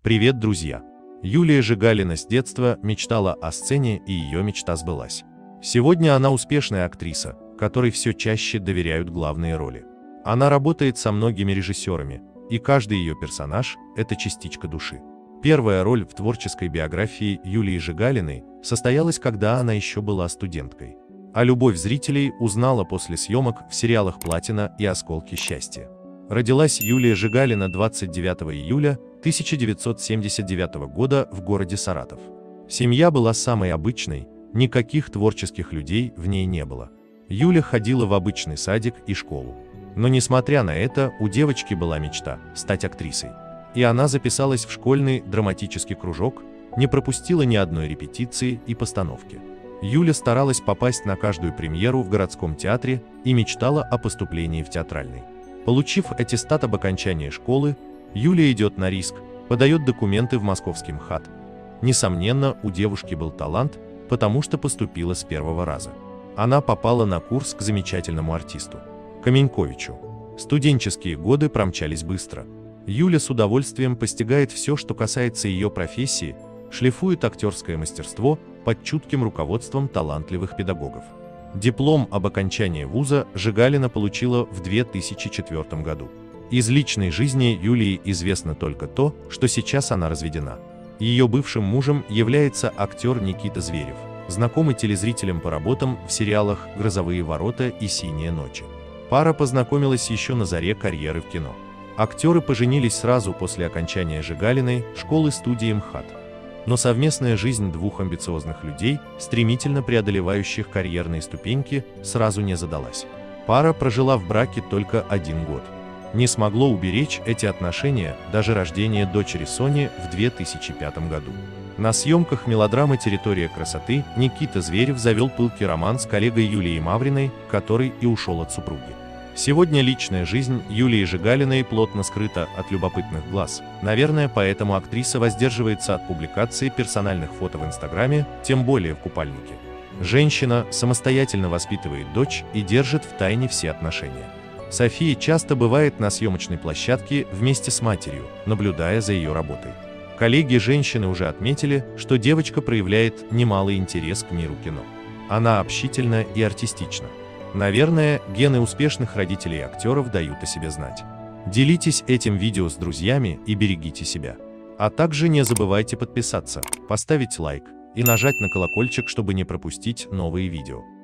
Привет, друзья! Юлия Жигалина с детства мечтала о сцене, и ее мечта сбылась. Сегодня она успешная актриса, которой все чаще доверяют главные роли. Она работает со многими режиссерами, и каждый ее персонаж – это частичка души. Первая роль в творческой биографии Юлии Жигалиной состоялась, когда она еще была студенткой. А любовь зрителей узнала после съемок в сериалах «Платина» и «Осколки счастья». Родилась Юлия Жигалина 29 июля 1979 года в городе Саратов. Семья была самой обычной, никаких творческих людей в ней не было. Юля ходила в обычный садик и школу. Но несмотря на это, у девочки была мечта – стать актрисой. И она записалась в школьный драматический кружок, не пропустила ни одной репетиции и постановки. Юля старалась попасть на каждую премьеру в городском театре и мечтала о поступлении в театральный. Получив аттестат об окончании школы, Юля идет на риск, подает документы в московский МХАТ. Несомненно, у девушки был талант, потому что поступила с первого раза. Она попала на курс к замечательному артисту – Каменьковичу. Студенческие годы промчались быстро. Юля с удовольствием постигает все, что касается ее профессии, шлифует актерское мастерство под чутким руководством талантливых педагогов. Диплом об окончании вуза Жигалина получила в 2004 году. Из личной жизни Юлии известно только то, что сейчас она разведена. Ее бывшим мужем является актер Никита Зверев, знакомый телезрителям по работам в сериалах «Грозовые ворота» и «Синие ночи». Пара познакомилась еще на заре карьеры в кино. Актеры поженились сразу после окончания Жигалиной школы-студии МХАТ. Но совместная жизнь двух амбициозных людей, стремительно преодолевающих карьерные ступеньки, сразу не задалась. Пара прожила в браке только 1 год. Не смогло уберечь эти отношения даже рождение дочери Сони в 2005 году. На съемках мелодрамы «Территория красоты» Никита Зверев завел пылкий роман с коллегой Юлией Мавриной, который и ушел от супруги. Сегодня личная жизнь Юлии Жигалиной плотно скрыта от любопытных глаз. Наверное, поэтому актриса воздерживается от публикации персональных фото в Инстаграме, тем более в купальнике. Женщина самостоятельно воспитывает дочь и держит в тайне все отношения. София часто бывает на съемочной площадке вместе с матерью, наблюдая за ее работой. Коллеги женщины уже отметили, что девочка проявляет немалый интерес к миру кино. Она общительна и артистична. Наверное, гены успешных родителей и актеров дают о себе знать. Делитесь этим видео с друзьями и берегите себя. А также не забывайте подписаться, поставить лайк и нажать на колокольчик, чтобы не пропустить новые видео.